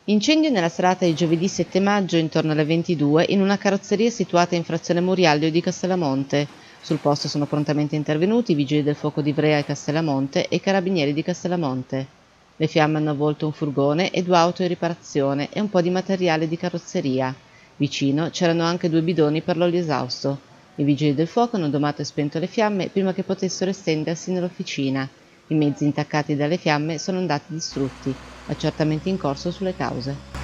Incendio nella serata di giovedì 7 maggio intorno alle 22 in una carrozzeria situata in frazione Murialdio di Castellamonte. Sul posto sono prontamente intervenuti i vigili del fuoco di Ivrea e Castellamonte e i carabinieri di Castellamonte. Le fiamme hanno avvolto un furgone e 2 auto in riparazione e un po' di materiale di carrozzeria. Vicino c'erano anche 2 bidoni per l'olio esausto. I vigili del fuoco hanno domato e spento le fiamme prima che potessero estendersi nell'officina. I mezzi intaccati dalle fiamme sono andati distrutti. Accertamenti in corso sulle cause.